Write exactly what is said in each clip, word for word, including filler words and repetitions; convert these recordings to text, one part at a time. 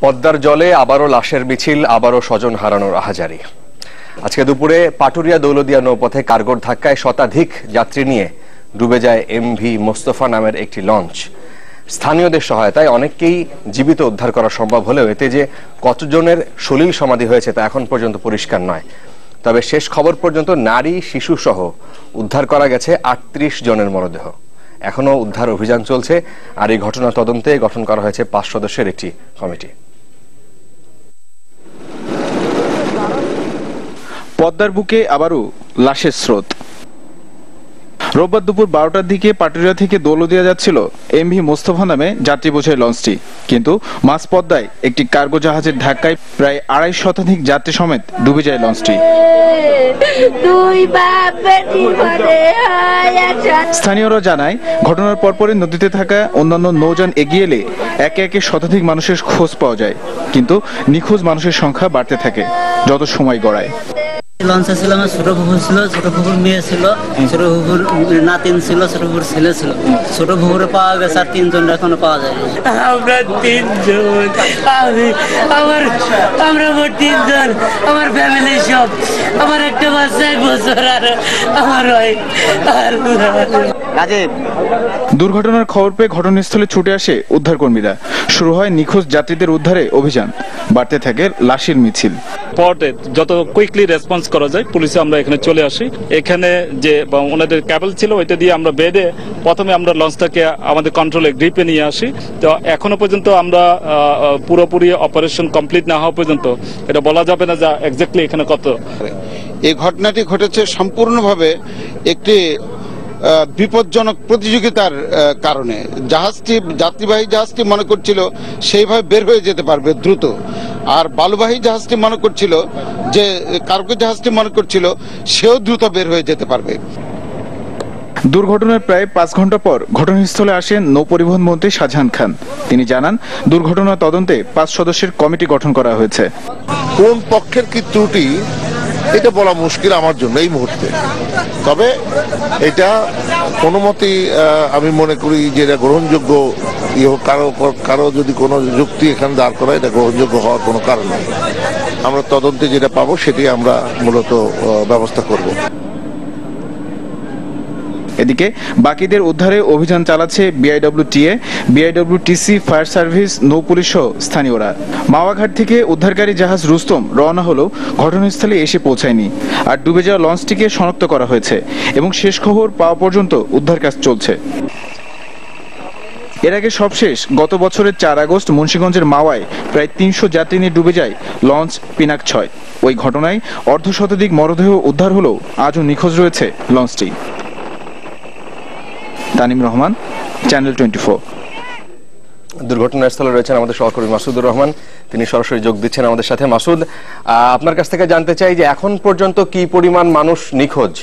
পদ্মার জলে আবারও লাশের মিছিল, আবারও স্বজন হারানোর আহাজারি। আজকে দুপুরে পাটুরিয়া দৌলদিয়া নৌপথে কার্গোর ধাক্কায় শতাধিক যাত্রী নিয়ে ডুবে যায় এমভি মোস্তফা নামের একটি লঞ্চ। স্থানীয়দের সহায়তায় অনেককেই জীবিত উদ্ধার করা সম্ভব হলেও এতে যে কতজনের সলিল সমাধি হয়েছে তা এখন পর্যন্ত পরিষ্কার নয়। তবে শেষ খবর পর্যন্ত নারী, শিশু সহ উদ্ধার করা গেছে আটত্রিশ জনের মরদেহ। এখনো উদ্ধার অভিযান চলছে, আর এই ঘটনা তদন্তে গঠন করা হয়েছে পাঁচ সদস্যের একটি কমিটি। পদ্মার বুকে আবারও লাশের স্রোত। রোববার দুপুর বারোটার দিকে পাটুরিয়া থেকে দৌলদিয়া যাচ্ছিল এমভি মোস্তফা নামে যাত্রী বোঝাই লঞ্চটি, কিন্তু মাঝ পদ্মায় একটি কার্গো জাহাজের ধাক্কায় প্রায় আড়াই শতাধিক যাত্রী সমেত ডুবে যায় লঞ্চটি। স্থানীয়রা জানায়, ঘটনার পরপরই নদীতে থাকা অন্যান্য নৌযান এগিয়ে এলে একে একে শতাধিক মানুষের খোঁজ পাওয়া যায়, কিন্তু নিখোঁজ মানুষের সংখ্যা বাড়তে থাকে যত সময় গড়ায়। লঞ্চে ছিল আমার ছোট পুকুর ছিল, ছোট পুকুর মেয়ে ছিল, ছোট পুকুর নাতিন ছিল, ছোট পুকুর ছেলে ছিল। ছোট পুকুরে পাওয়া গেছে আর তিনজন এখনো পাওয়া যায়। আমরা তিনজন, আমি আমার আমরা মোট তিনজন, আমার ফ্যামিলি সব, আমার একটা বাচ্চা এক বছর আর আমার দুর্ঘটনার খবর পেয়ে ঘটনাস্থলে ছুটে আসে উদ্ধারকর্মীরা। শুরু হয় নিখোঁজ যাত্রীদের উদ্ধারে অভিযান, বাড়তে থাকে লাশের মিছিল। স্পটে যত কুইকলি রেসপন্স করা যায় পুলিশে আমরা এখানে চলে আসি। এখানে যে ওনাদের ক্যাবল ছিল ওইটা দিয়ে আমরা বেঁধে প্রথমে আমরা লঞ্চটাকে আমাদের কন্ট্রোলে গ্রিপে নিয়ে আসি। তো এখনো পর্যন্ত আমরা পুরোপুরি অপারেশন কমপ্লিট না হওয়া পর্যন্ত এটা বলা যাবে না যে এক্স্যাক্টলি এখানে কত। এই ঘটনাটি ঘটেছে সম্পূর্ণভাবে একটি বিপজ্জনক প্রতিযোগিতার কারণে। জাহাজটি, যাত্রীবাহী জাহাজটি মনে করছিল সেইভাবে বের হয়ে যেতে পারবে দ্রুত, আর বালুবাহী জাহাজটি মনে করছিল যে কার্গো জাহাজটি মনে করছিল সেও দ্রুত বের হয়ে যেতে পারবে। দুর্ঘটনার প্রায় পাঁচ ঘন্টা পর ঘটনাস্থলে আসেন নৌ পরিবহন মন্ত্রী শাহজাহান খান। তিনি জানান, দুর্ঘটনা তদন্তে পাঁচ সদস্যের কমিটি গঠন করা হয়েছে। কোন পক্ষের কি ত্রুটি এটা বলা মুশকিল আমার জন্য এই মুহূর্তে, তবে এটা কোনো মতেই আমি মনে করি যে এটা গ্রহণযোগ্য। কারো কারো যদি কোনো যুক্তি এখানে দাঁড় করা, এটা গ্রহণযোগ্য হওয়ার কোনো কারণ নেই। আমরা তদন্তে যেটা পাবো সেটি আমরা মূলত ব্যবস্থা করব। এদিকে বাকিদের উদ্ধারে অভিযান চালাচ্ছে বিআইডব্লিউটিএ, বিআইডব্লিউটিসি, ফায়ার সার্ভিস, নৌ পুলিশ সহ স্থানীয়রা। মাওয়াঘাট থেকে উদ্ধারকারী জাহাজ রুস্তম রওনা হলেও ঘটনাস্থলে এসে পৌঁছায়নি, আর ডুবে যাওয়া লঞ্চটিকে শনাক্ত করা হয়েছে এবং শেষ খবর পাওয়া পর্যন্ত উদ্ধার কাজ চলছে। এর আগে সবশেষ গত বছরের চার আগস্ট মুন্সিগঞ্জের মাওয়ায় প্রায় তিনশো যাত্রী নিয়ে ডুবে যায় লঞ্চ পিনাক ছয়। ওই ঘটনায় অর্ধ শতাধিক মরদেহ উদ্ধার হলেও আজও নিখোঁজ রয়েছে লঞ্চটি। Tanim Rahman, channel twenty four. দুর্ঘটনাস্থলে রয়েছেন আমাদের সহকর্মী মাসুদুর রহমান, তিনি সরাসরি যোগ দিচ্ছেন আমাদের সাথে। মাসুদ, আপনার কাছ থেকে জানতে চাই যে এখন পর্যন্ত কি পরিমাণ মানুষ নিখোঁজ?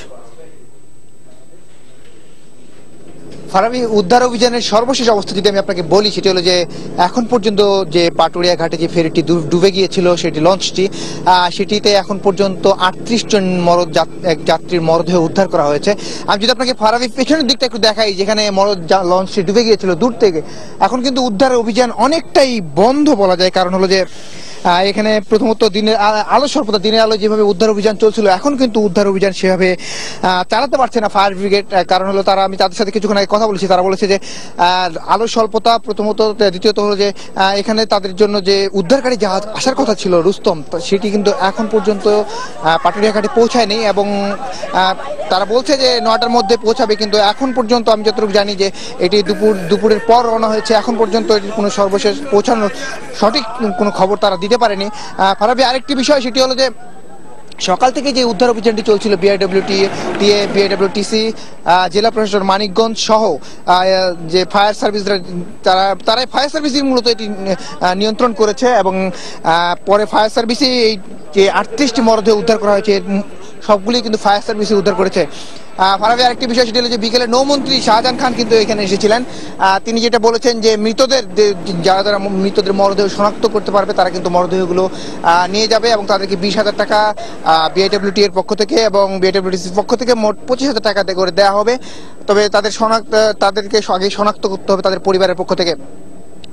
ফারাবি, উদ্ধার অভিযানের সর্বশেষ অবস্থা যদি আমি আপনাকে বলি, সেটি হলো যে এখন পর্যন্ত যে পাটুরিয়া ঘাটে যে ফেরিটি ডুবে গিয়েছিল সেটি লঞ্চটি, সেটিতে এখন পর্যন্ত আটত্রিশ জন মরদ যাত্রীর মরদেহ উদ্ধার করা হয়েছে। আমি যদি আপনাকে ফারাবি পেছনের দিকটা একটু দেখাই, যেখানে মরদ লঞ্চটি ডুবে গিয়েছিল দূর থেকে, এখন কিন্তু উদ্ধার অভিযান অনেকটাই বন্ধ বলা যায়। কারণ হলো যে এখানে প্রথমত দিনের আলো স্বল্পতা, দিনের আলো যেভাবে উদ্ধার অভিযান চলছিল, এখন কিন্তু উদ্ধার অভিযান সেভাবে চালাতে পারছে না ফায়ার ব্রিগেড। কারণ হলো তারা, আমি তাদের সাথে কিছুক্ষণ আগে কথা বলেছি, তারা বলেছে যে আলো স্বল্পতা প্রথমত, দ্বিতীয়ত হলো যে এখানে তাদের জন্য যে উদ্ধারকারী জাহাজ আসার কথা ছিল রুস্তম, সেটি কিন্তু এখন পর্যন্ত পাটুরিয়া ঘাটে পৌঁছায়নি এবং তারা বলছে যে নয়টার মধ্যে পৌঁছাবে, কিন্তু এখন পর্যন্ত আমি যতটুকু জানি যে এটি দুপুর দুপুরের পর রওনা হয়েছে। এখন পর্যন্ত এটির কোনো সর্বশেষ পৌঁছানোর সঠিক কোনো খবর তারা দিতে পারেনি। ফারাবি, আরেকটি বিষয় সেটি হলো যে সকাল থেকে যে উদ্ধার অভিযানটি চলছিল বিআইডব্লিউটিএ, বিআইডব্লিউটিসি, জেলা প্রশাসন মানিকগঞ্জ সহ যে ফায়ার সার্ভিস, তারা তারাই ফায়ার সার্ভিসই মূলত এটি নিয়ন্ত্রণ করেছে এবং পরে ফায়ার সার্ভিসই এই যে আটত্রিশটি মরদেহ উদ্ধার করা হয়েছে সবগুলি কিন্তু ফায়ার সার্ভিসে উদ্ধার করেছে। ফারাবি, আরেকটি বিষয় সেটি হলো যে বিকেলে নৌমন্ত্রী শাহজাহান খান কিন্তু এখানে এসেছিলেন। তিনি যেটা বলেছেন যে মৃতদের, যারা যারা মৃতদের মরদেহ শনাক্ত করতে পারবে তারা কিন্তু মরদেহগুলো নিয়ে যাবে এবং তাদেরকে বিশ হাজার টাকা বিআইডব্লিউটি এর পক্ষ থেকে এবং বিআইডব্লিউটিসির পক্ষ থেকে মোট পঁচিশ হাজার টাকা করে দেওয়া হবে। তবে তাদের শনাক্ত তাদেরকে আগে শনাক্ত করতে হবে তাদের পরিবারের পক্ষ থেকে।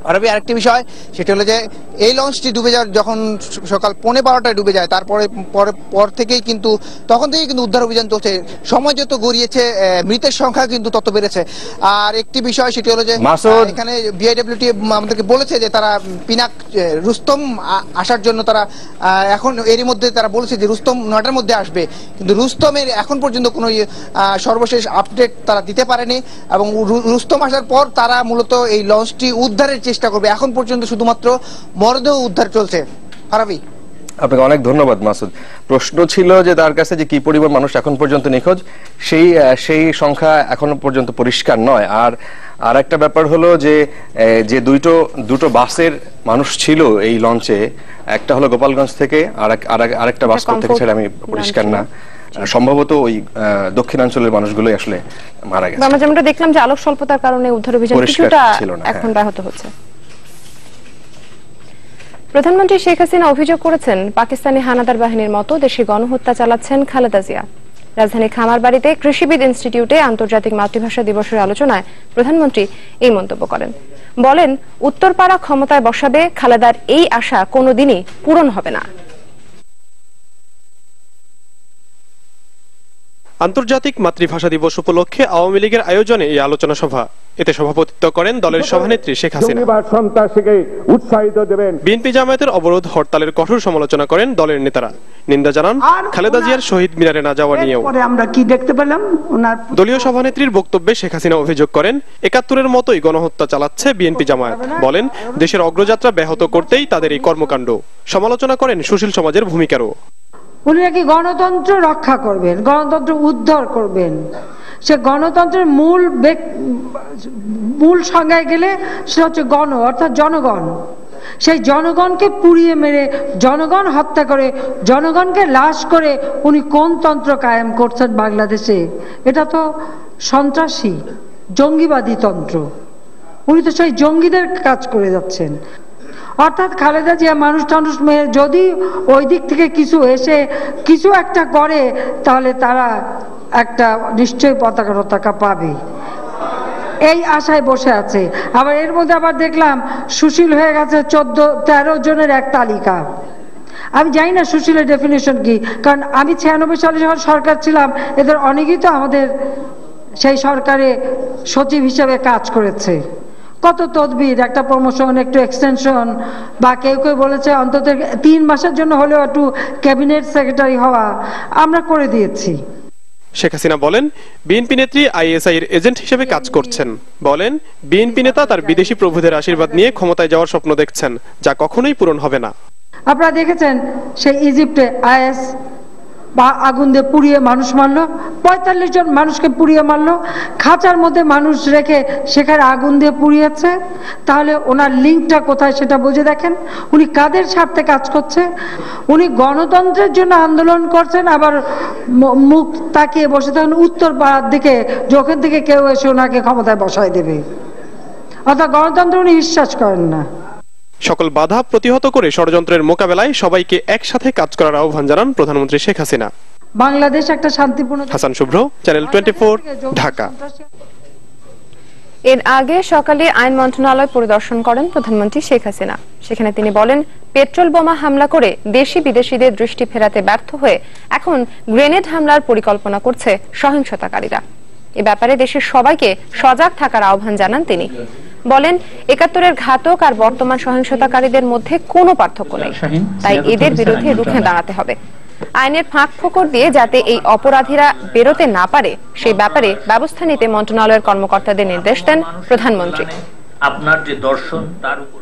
আরবি আরেকটি বিষয় সেটা হলো যে এই লঞ্চটি ডুবে যাওয়ার যখন সকাল পৌনে বারোটায় ডুবে যায় তারপরে পরে পর থেকেই কিন্তু তখন থেকেই কিন্তু উদ্ধার অভিযান চলছে। সময় যত গড়িয়েছে মৃতের সংখ্যা কিন্তু তত বেড়েছে। আর একটি বিষয় সেটি হলো যে এখানে বিআইডব্লিউটি আমাদেরকে বলেছে যে তারা পিনাক রুস্তম আসার জন্য তারা এখন এরই মধ্যে তারা বলেছে যে রুস্তম নয়টার মধ্যে আসবে, কিন্তু রুস্তমের এখন পর্যন্ত কোনো সর্বশেষ আপডেট তারা দিতে পারেনি এবং রুস্তম আসার পর তারা মূলত এই লঞ্চটি উদ্ধারের চেষ্টা করবে। এখন পর্যন্ত শুধুমাত্র মরদেহ উদ্ধার চলছে। আরবি, আপনাকে অনেক ধন্যবাদ মাসুদ। প্রশ্ন ছিল যে তার কাছে যে কি পরিমাণ মানুষ এখন পর্যন্ত নিখোঁজ, সেই সেই সংখ্যা এখনো পর্যন্ত পরিষ্কার নয়। আর আর একটা ব্যাপার হলো যে যে দুটো দুটো বাসের মানুষ ছিল এই লঞ্চে, একটা হলো গোপালগঞ্জ থেকে আর আরেকটা বাস থেকে ছেড়ে আমি পরিষ্কার না, সম্ভবত ওই দক্ষিণাঞ্চলের মানুষগুলোই আসলে মারা গেছে। আমরা যেমনটা দেখলাম যে আলোক স্বল্পতার কারণে উদ্ধার অভিযান কিছুটা এখন ব্যাহত হচ্ছে। প্রধানমন্ত্রী শেখ হাসিনা অভিযোগ করেছেন পাকিস্তানি হানাদার বাহিনীর মতো দেশে গণহত্যা চালাচ্ছেন খালেদা জিয়া। রাজধানী খামারবাড়িতে কৃষিবিদ ইনস্টিটিউটে আন্তর্জাতিক মাতৃভাষা দিবসের আলোচনায় প্রধানমন্ত্রী এই মন্তব্য করেন। বলেন, উত্তরপাড়া ক্ষমতায় বসাবে, খালেদার এই আশা কোনোদিনই পূরণ হবে না। আন্তর্জাতিক মাতৃভাষা দিবস উপলক্ষে আওয়ামী লীগের আয়োজনে এই আলোচনা সভা, এতে সভাপতিত্ব করেন দলের সভানেত্রী শেখ হাসিনা। বিএনপি জামায়াতের অবরোধ হরতালের কঠোর সমালোচনা করেন দলের নেতারা। নিন্দা জানান খালেদা জিয়ার শহীদ মিনারে না যাওয়া নিয়েও। আমরা কি দেখতে পেলাম, দলীয় সভানেত্রীর বক্তব্যে শেখ হাসিনা অভিযোগ করেন একাত্তরের মতোই গণহত্যা চালাচ্ছে বিএনপি জামায়াত। বলেন, দেশের অগ্রযাত্রা ব্যাহত করতেই তাদের এই কর্মকাণ্ড। সমালোচনা করেন সুশীল সমাজের ভূমিকারও। উনি নাকি গণতন্ত্র রক্ষা করবেন, গণতন্ত্র উদ্ধার করবেন। সে গণতন্ত্রের মূল মূল সংজ্ঞায় গেলে সেটা হচ্ছে গণ অর্থাৎ জনগণ। সেই জনগণকে পুড়িয়ে মেরে, জনগণ হত্যা করে, জনগণকে লাশ করে উনি কোন তন্ত্র কায়েম করছেন বাংলাদেশে? এটা তো সন্ত্রাসী জঙ্গিবাদী তন্ত্র। উনি তো সেই জঙ্গিদের কাজ করে যাচ্ছেন। অর্থাৎ খালেদা জিয়া মানুষ টানুষ মেয়ে যদি ওই দিক থেকে কিছু এসে কিছু একটা করে তাহলে তারা একটা নিশ্চয়ই পতাকা পতাকা পাবে, এই আশায় বসে আছে। আবার এর মধ্যে আবার দেখলাম সুশীল হয়ে গেছে চোদ্দ তেরো জনের এক তালিকা। আমি জানি না সুশীলের ডেফিনেশন কি, কারণ আমি ছিয়ানব্বই সালে যখন সরকার ছিলাম এদের অনেকেই তো আমাদের সেই সরকারে সচিব হিসেবে কাজ করেছে। কত তদবির, একটা প্রমোশন, একটু এক্সটেনশন, বা কেউ কেউ বলেছে অন্তত তিন মাসের জন্য হলেও একটু ক্যাবিনেট সেক্রেটারি হওয়া, আমরা করে দিয়েছি। শেখ হাসিনা বলেন, বিএনপি নেত্রী আইএসআই এর এজেন্ট হিসেবে কাজ করছেন। বলেন, বিএনপি নেতা তার বিদেশি প্রভুদের আশীর্বাদ নিয়ে ক্ষমতায় যাওয়ার স্বপ্ন দেখছেন, যা কখনোই পূরণ হবে না। আপনারা দেখেছেন সেই ইজিপ্টে আইএস বা আগুন দিয়ে পুড়িয়ে মানুষ মারলো, পঁয়তাল্লিশ জন মানুষকে পুড়িয়ে মারলো, খাঁচার মধ্যে মানুষ রেখে সেখানে আগুন দিয়ে পুড়িয়েছে। তাহলে ওনার লিঙ্কটা কোথায় সেটা বুঝে দেখেন। উনি কাদের স্বার্থে কাজ করছে? উনি গণতন্ত্রের জন্য আন্দোলন করছেন, আবার মুখ তাকিয়ে বসে থাকেন উত্তর পাড়ার দিকে, যখন থেকে কেউ এসে ওনাকে ক্ষমতায় বসায় দেবে। অর্থাৎ গণতন্ত্র উনি বিশ্বাস করেন না। সকল বাধা প্রতিহত করে ষড়যন্ত্রের মোকাবেলায় সবাইকে একসাথে কাজ করার আহ্বান জানান প্রধানমন্ত্রী শেখ হাসিনা। বাংলাদেশ একটা শান্তিপূর্ণ। Hasan Shuvro, channel twenty four, Dhaka. এর আগে সকালে আইন মন্ত্রণালয় পরিদর্শন করেন প্রধানমন্ত্রী শেখ হাসিনা। সেখানে তিনি বলেন, পেট্রোল বোমা হামলা করে দেশি বিদেশিদের দৃষ্টি ফেরাতে ব্যর্থ হয়ে এখন গ্রেনেড হামলার পরিকল্পনা করছে সহিংসতাকারীরা। এ ব্যাপারে দেশের সবাইকে সজাগ থাকার আহ্বান জানান তিনি। বলেন, একাত্তরের ঘাতক আর বর্তমান সহিংসতাকারীদের মধ্যে কোনো পার্থক্য নেই, তাই এদের বিরুদ্ধে রুখে দাঁড়াতে হবে। আইনের ফাঁক ফোকর দিয়ে যাতে এই অপরাধীরা বেরোতে না পারে সেই ব্যাপারে ব্যবস্থা নিতে মন্ত্রণালয়ের কর্মকর্তাদের নির্দেশ দেন প্রধানমন্ত্রী। আপনার যে দর্শন তার উপর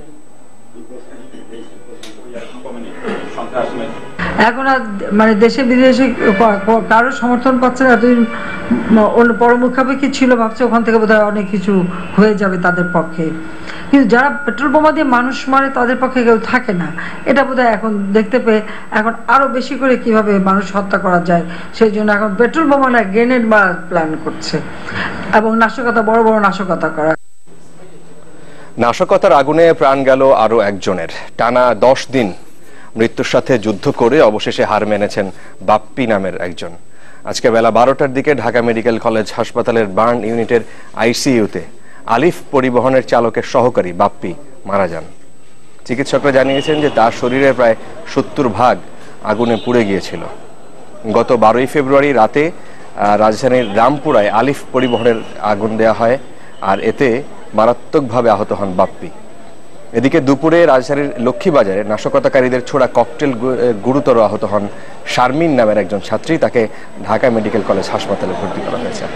এখন আর মানে দেশে বিদেশে কারো সমর্থন পাচ্ছে না। এতদিন পরমুখাপেক্ষী ছিল, ভাবছে ওখান থেকে বোধহয় অনেক কিছু হয়ে যাবে তাদের পক্ষে, কিন্তু যারা পেট্রোল বোমা দিয়ে মানুষ মারে তাদের পক্ষে কেউ থাকে না। এটা বোধহয় এখন দেখতে পেয়ে এখন আরো বেশি করে কিভাবে মানুষ হত্যা করা যায় সেই জন্য এখন পেট্রোল বোমা না গ্রেনেড মারার প্ল্যান করছে এবং নাশকতা, বড় বড় নাশকতা করা। নাশকতার আগুনে প্রাণ গেল আরো একজনের। টানা দশ দিন মৃত্যুর সাথে যুদ্ধ করে অবশেষে হার মেনেছেন বাপ্পি নামের একজন। আজকে বেলা বারোটার দিকে ঢাকা মেডিকেল কলেজ হাসপাতালের বার্ন ইউনিটের আইসিইউতে আলিফ পরিবহনের চালকের সহকারী বাপ্পি মারা যান। চিকিৎসকরা জানিয়েছেন যে তার শরীরের প্রায় সত্তর ভাগ আগুনে পুড়ে গিয়েছিল। গত বারোই ফেব্রুয়ারি রাতে রাজধানীর রামপুরায় আলিফ পরিবহনের আগুন দেওয়া হয়, আর এতে মারাত্মকভাবে আহত হন বাপ্পি। এদিকে দুপুরে রাজধানীর লক্ষ্মীবাজারে নাশকতাকারীদের ছোড়া ককটেল গুরুতর আহত হন শারমিন নামের একজন ছাত্রী। তাকে ঢাকা মেডিকেল কলেজ হাসপাতালে ভর্তি করা হয়েছে।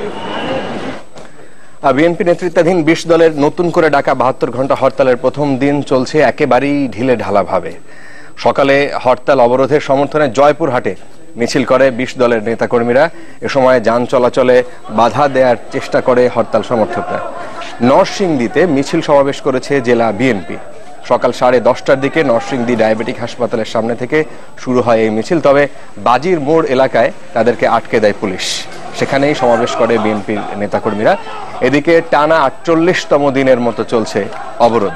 বিএনপি নেতৃত্বাধীন বিশ দলের নতুন করে ডাকা বাহাত্তর ঘন্টা হরতালের প্রথম দিন চলছে একেবারেই ঢিলে ঢালাভাবে। সকালে হরতাল অবরোধের সমর্থনে জয়পুরহাটে মিছিল করে বিশ দলের নেতাকর্মীরা। এ সময় যান চলাচলে বাধা দেওয়ার চেষ্টা করে হরতাল সমর্থকরা। নরসিংদীতে মিছিল সমাবেশ করেছে জেলা বিএনপি। সকাল সাড়ে দশটার দিকে নরসিংদী ডায়াবেটিক হাসপাতালের সামনে থেকে শুরু হয় এই মিছিল। তবে বাজির মোড় এলাকায় তাদেরকে আটকে দেয় পুলিশ। সেখানেই সমাবেশ করে বিএনপির নেতাকর্মীরা। এদিকে টানা আটচল্লিশতম দিনের মতো চলছে অবরোধ।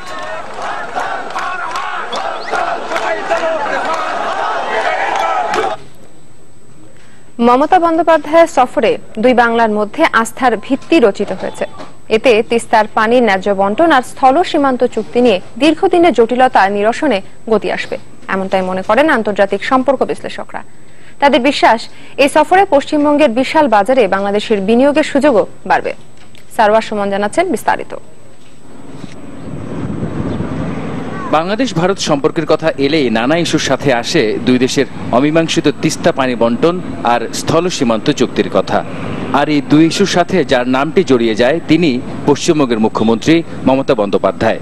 মমতা বন্দ্যোপাধ্যায়ের সফরে দুই বাংলার মধ্যে আস্থার ভিত্তি রচিত হয়েছে। এতে তিস্তার পানির ন্যায্য বন্টন আর স্থল সীমান্ত চুক্তি নিয়ে দীর্ঘদিনের জটিলতা নিরসনে গতি আসবে, এমনটাই মনে করেন আন্তর্জাতিক সম্পর্ক বিশ্লেষকরা। তাদের বিশ্বাস, এই সফরে পশ্চিমবঙ্গের বিশাল বাজারে বাংলাদেশের বিনিয়োগের সুযোগও বাড়বে। সারওয়ার সুমন জানাচ্ছেন বিস্তারিত। বাংলাদেশ ভারত সম্পর্কের কথা এলেই নানা ইস্যুর সাথে আসে দুই দেশের অমীমাংসিত তিস্তা পানি বন্টন আর স্থল সীমান্ত চুক্তির কথা। আর এই দুই ইস্যুর সাথে যার নামটি জড়িয়ে যায় তিনি পশ্চিমবঙ্গের মুখ্যমন্ত্রী মমতা বন্দ্যোপাধ্যায়।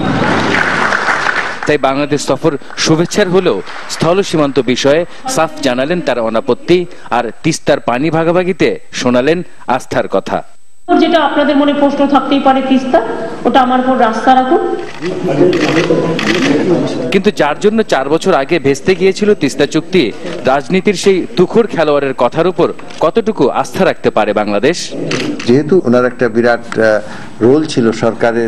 তাই বাংলাদেশ সফর শুভেচ্ছার হলেও স্থল সীমান্ত বিষয়ে সাফ জানালেন তার অনাপত্তি, আর তিস্তার পানি ভাগাভাগিতে শোনালেন আস্থার কথা। যেটা আপনাদের মনে প্রশ্ন থাকতেই পারে, তিস্তা ওটা আমার উপর রাস্তা রাখুন। কিন্তু যার জন্য চার বছর আগে ভেস্তে গিয়েছিল তিস্তা চুক্তি, রাজনীতির সেই তুখোড় খেলোয়াড়ের কথার উপর কতটুকু আস্থা রাখতে পারে বাংলাদেশ? যেহেতু ওনার একটা বিরাট রোল ছিল সরকারের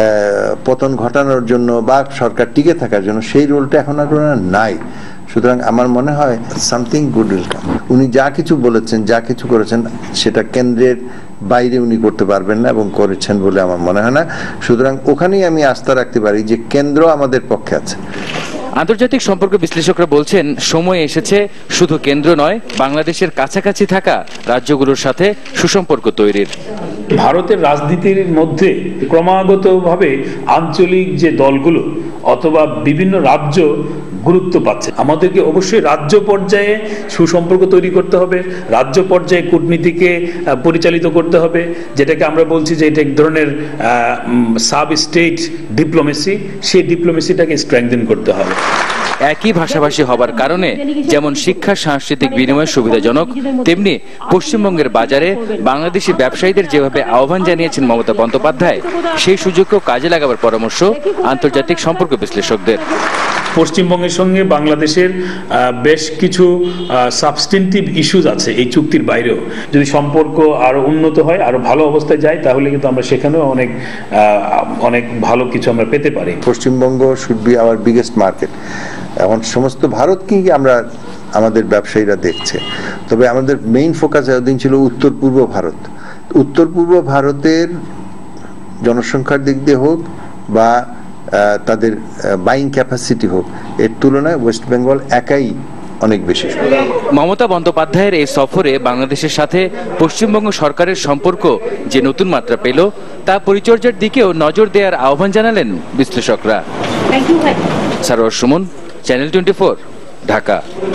পতন ঘটানোর জন্য বা সরকার টিকে থাকার জন্য, সেই রোলটা এখন আর ওনার নাই। সুতরাং আমার মনে হয় সামথিং গুড উইল কাম। উনি যা কিছু বলেছেন, যা কিছু করেছেন, সেটা কেন্দ্রের বাইরে উনি করতে পারবেন না এবং করেছেন বলে আমার মনে হয় না। সুতরাং ওখানেই আমি আস্থা রাখতে পারি যে কেন্দ্র আমাদের পক্ষে আছে। আন্তর্জাতিক সম্পর্ক বিশ্লেষকরা বলছেন, সময় এসেছে শুধু কেন্দ্র নয়, বাংলাদেশের কাছাকাছি থাকা রাজ্যগুলোর সাথে সুসম্পর্ক তৈরির। ভারতের রাজনীতির মধ্যে ক্রমাগতভাবে আঞ্চলিক যে দলগুলো অথবা বিভিন্ন রাজ্য গুরুত্ব পাচ্ছে। আমাদেরকে অবশ্যই রাজ্য পর্যায়ে সুসম্পর্ক তৈরি করতে হবে, রাজ্য পর্যায়ে কূটনীতিকে পরিচালিত করতে হবে, যেটাকে আমরা বলছি যে এটা এক ধরনের সাব স্টেট ডিপ্লোমেসি, সেই ডিপ্লোমেসিটাকে স্ট্রেংথেন করতে হবে। একই ভাষাভাষী হবার কারণে যেমন শিক্ষা সাংস্কৃতিক বিনিময় সুবিধাজনক, তেমনি পশ্চিমবঙ্গের বাজারে বাংলাদেশি ব্যবসায়ীদের যেভাবে আহ্বান জানিয়েছেন মমতা বন্দ্যোপাধ্যায়, সেই সুযোগকেও কাজে লাগাবার পরামর্শ আন্তর্জাতিক সম্পর্ক বিশ্লেষকদের। পশ্চিমবঙ্গের সঙ্গে বাংলাদেশের বেশ কিছু সাবস্টেন্টিভ ইস্যুজ আছে এই চুক্তির বাইরেও। যদি সম্পর্ক আরো উন্নত হয়, আরো ভালো অবস্থায় যায়, তাহলে কিন্তু আমরা সেখানেও অনেক অনেক ভালো কিছু আমরা পেতে পারি। Paschimbanga should be our biggest market. এখন সমস্ত ভারতকেই আমরা আমাদের ব্যবসায়ীরা দেখছে, তবে আমাদের মেইন ফোকাস এতদিন ছিল উত্তর পূর্ব ভারত। উত্তর পূর্ব ভারতের জনসংখ্যার দিক দিয়ে হোক বা তাদের বাইং ক্যাপাসিটি হোক, এর তুলনায় ওয়েস্ট বেঙ্গল একাই অনেক বেশি। মমতা বন্দ্যোপাধ্যায়ের এই সফরে বাংলাদেশের সাথে পশ্চিমবঙ্গ সরকারের সম্পর্ক যে নতুন মাত্রা পেল, তা পরিচর্যার দিকেও নজর দেওয়ার আহ্বান জানালেন বিশ্লেষকরা। Sarwar Sumon, channel twenty four, Dhaka.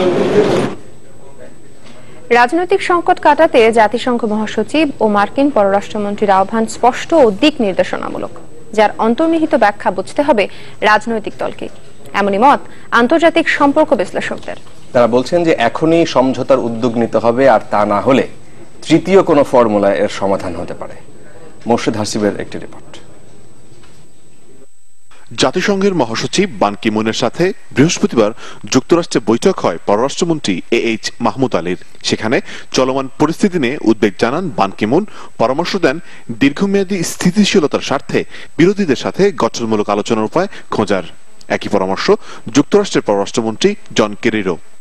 রাজনৈতিক সংকট কাটাতে জাতিসংঘ মহাসচিব ও মার্কিন পররাষ্ট্রমন্ত্রীর আহ্বান স্পষ্ট ও দিক নির্দেশনামূলক, যার অন্তর্নিহিত ব্যাখ্যা বুঝতে হবে রাজনৈতিক দলকে। এমনই মত আন্তর্জাতিক সম্পর্ক বিশ্লেষকদের। তারা বলছেন যে এখনই সমঝোতার উদ্যোগ নিতে হবে, আর তা না হলে তৃতীয় কোনো ফর্মুলা এর সমাধান হতে পারে। মোর্শেদ হাসিবের একটি রিপোর্ট। জাতিসংঘের মহাসচিব বান কি মুনের সাথে বৃহস্পতিবার যুক্তরাষ্ট্রে বৈঠক হয় পররাষ্ট্রমন্ত্রী এ এইচ মাহমুদ আলীর। সেখানে চলমান পরিস্থিতি নিয়ে উদ্বেগ জানান বান কি মুন, পরামর্শ দেন দীর্ঘমেয়াদী স্থিতিশীলতার স্বার্থে বিরোধীদের সাথে গঠনমূলক আলোচনার উপায় খোঁজার। একই পরামর্শ যুক্তরাষ্ট্রের পররাষ্ট্রমন্ত্রী জন কেরিরও।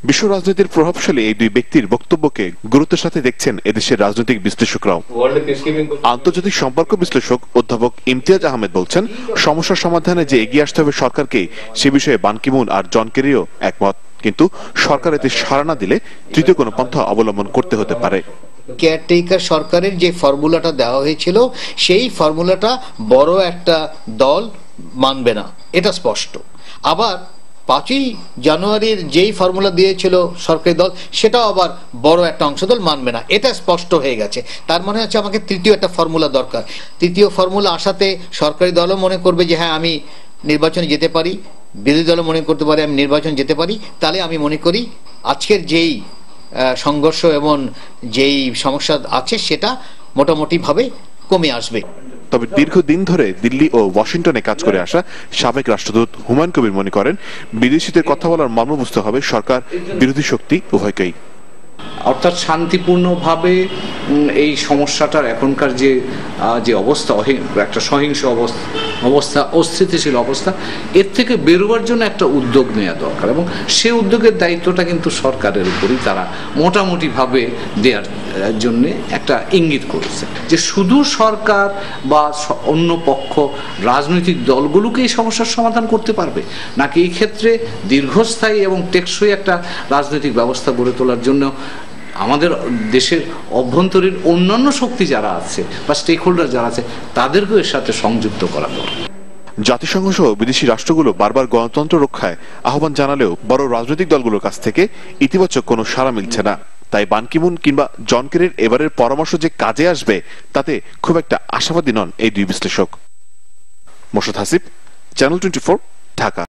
বিশ্ব রাজনীতির প্রভাবশালী এই দুই ব্যক্তির বক্তব্যকে গুরুত্বের সাথে দেখছেন এদেশের রাজনৈতিক বিশ্লেষকরাও। আন্তর্জাতিক সম্পর্ক বিশ্লেষক অধ্যাপক ইমতিয়াজ আহমেদ বলছেন, সমস্যার সমাধানে যে এগিয়ে আসতে হবে সরকারকে, সে বিষয়ে বান কি মুন আর জন কেরিও একমত, কিন্তু সরকার এতে সাড়া না দিলে তৃতীয় কোনো পন্থা অবলম্বন করতে হতে পারে। কেয়ারটেকার সরকারের যে ফর্মুলাটা দেওয়া হয়েছিল সেই ফর্মুলাটা বড় একটা দল মানবে না, এটা স্পষ্ট। আবার পাঁচই জানুয়ারির যেই ফর্মুলা দিয়েছিল সরকারি দল, সেটাও আবার বড় একটা অংশ দল মানবে না, এটা স্পষ্ট হয়ে গেছে। তার মানে হচ্ছে আমাকে তৃতীয় একটা ফর্মুলা দরকার। তৃতীয় ফর্মুলা আসাতে সরকারি দলও মনে করবে যে হ্যাঁ আমি নির্বাচনে যেতে পারি, বিরোধী দলও মনে করতে পারে আমি নির্বাচন যেতে পারি। তাহলে আমি মনে করি আজকের যেই সংঘর্ষ এবং যেই সমস্যা আছে সেটা মোটামুটি ভাবে কমে আসবে। তবে দীর্ঘদিন ধরে দিল্লি ও ওয়াশিংটনে কাজ করে আসা সাবেক রাষ্ট্রদূত হুমায়ুন কবির মনে করেন, বিদেশিদের কথা বলার মর্ম বুঝতে হবে সরকার বিরোধী শক্তি উভয়কেই। অর্থাৎ শান্তিপূর্ণভাবে এই সমস্যাটার এখনকার যে যে অবস্থা, একটা সহিংস অবস্থা অবস্থা অস্থিতিশীল অবস্থা, এর থেকে বেরোবার জন্য একটা উদ্যোগ নেওয়া দরকার এবং সে উদ্যোগের দায়িত্বটা কিন্তু সরকারের উপরই তারা মোটামুটিভাবে দেওয়ার জন্য একটা ইঙ্গিত করেছে যে শুধু সরকার বা অন্য পক্ষ রাজনৈতিক দলগুলোকে এই সমস্যার সমাধান করতে পারবে, নাকি এই ক্ষেত্রে দীর্ঘস্থায়ী এবং টেকসই একটা রাজনৈতিক ব্যবস্থা গড়ে তোলার জন্য আমাদের দেশের অভ্যন্তরীণ অন্যান্য শক্তি যারা আছে বা স্টেক হোল্ডার যারা আছে তাদেরকেও এর সাথে সংযুক্ত করা দরকার। জাতিসংঘ সহ বিদেশি রাষ্ট্রগুলো বারবার গণতন্ত্র রক্ষায় আহ্বান জানালেও বড় রাজনৈতিক দলগুলোর কাছ থেকে ইতিবাচক কোনো সাড়া মিলছে না। তাই বান কি মুন কিংবা জন কেরির এবারের পরামর্শ যে কাজে আসবে তাতে খুব একটা আশাবাদী নন এই দুই বিশ্লেষক। Morshed Hasib, channel twenty four, Dhaka.